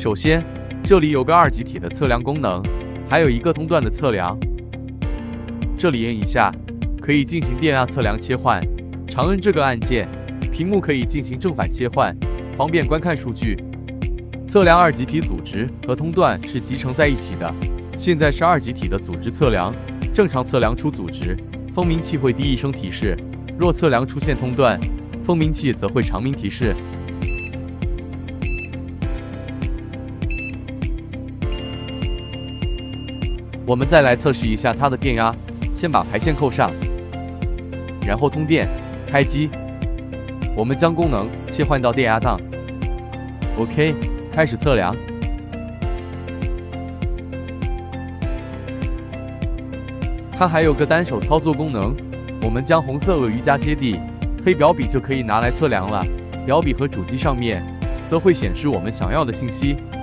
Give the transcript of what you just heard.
首先，这里有个2级体的测量功能，还有一个通段的测量。这里摁一下，可以进行电压测量切换。长摁这个按键，屏幕可以进行正反切换，方便观看数据。测量2级体组织和通段是集成在一起的。现在是2级体的组织测量，正常测量出组织，蜂鸣器会滴一声提示；若测量出现通段，蜂鸣器则会长鸣提示。我们再来测试一下它的电压，先把排线扣上，然后通电，开机。我们将功能切换到电压档 ，OK， 开始测量。它还有个单手操作功能，我们将红色鳄鱼夹接地，黑表笔就可以拿来测量了。表笔和主机上面则会显示我们想要的信息。